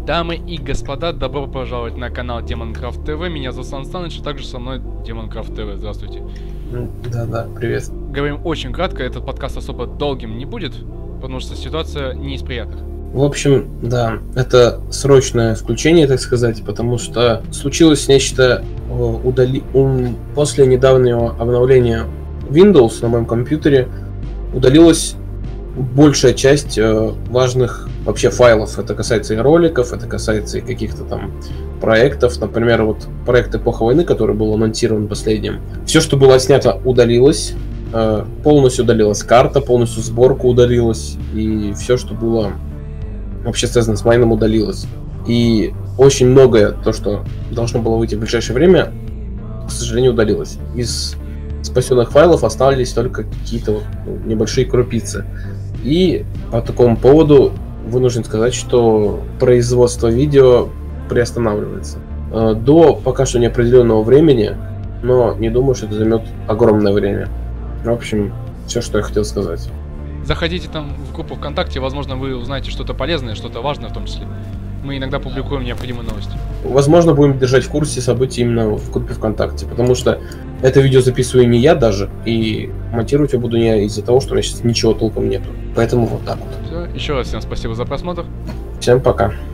Дамы и господа, добро пожаловать на канал Демонкрафт ТВ. Меня зовут Сан Саныч, а также со мной Демонкрафт ТВ. Здравствуйте. Да, привет. Говорим очень кратко, этот подкаст особо долгим не будет, потому что ситуация не из приятных. В общем, да, это срочное включение, так сказать, потому что случилось нечто после недавнего обновления Windows на моем компьютере. Удалилась большая часть важных вообще файлов. Это касается и роликов, это касается и каких-то там проектов. Например, вот проект «Эпоха войны», который был анонсирован последним. Все, что было снято, удалилось. Полностью удалилась карта, полностью сборка удалилась. И все, что было вообще связано с майном, удалилось. И очень многое, то, что должно было выйти в ближайшее время, к сожалению, удалилось. Из спасенных файлов остались только какие-то вот небольшие крупицы. И по такому поводу вынужден сказать, что производство видео приостанавливается до пока что неопределенного времени, но не думаю, что это займет огромное время. В общем, все, что я хотел сказать. Заходите там в группу ВКонтакте, возможно, вы узнаете что-то полезное, что-то важное в том числе. Мы иногда публикуем необходимые новости. Возможно, будем держать в курсе событий именно в группе ВКонтакте, потому что это видео записываю не я даже, и монтировать я буду не из-за того, что у меня сейчас ничего толком нету. Поэтому вот так вот. Все, еще раз всем спасибо за просмотр. Всем пока.